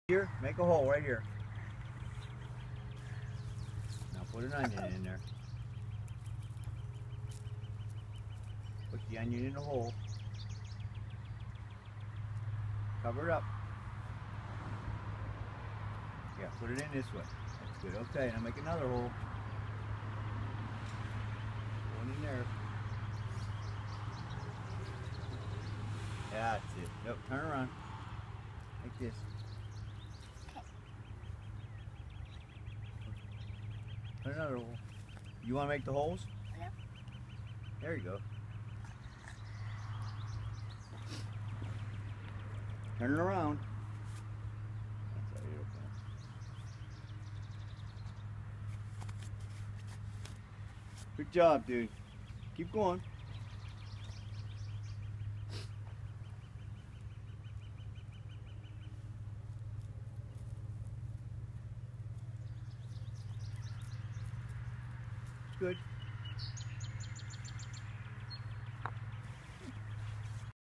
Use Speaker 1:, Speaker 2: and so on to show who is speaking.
Speaker 1: Here, make a hole right here. Now put an onion in there. Put the onion in the hole. Cover it up. Yeah, put it in this way. That's good. Okay, now make another hole. One in there. That's it. Nope, turn around. Like this. Put another hole. You want to make the holes?
Speaker 2: Yep.
Speaker 1: There you go. Turn it around. That's how you open it. Good job, dude. Keep going. Good.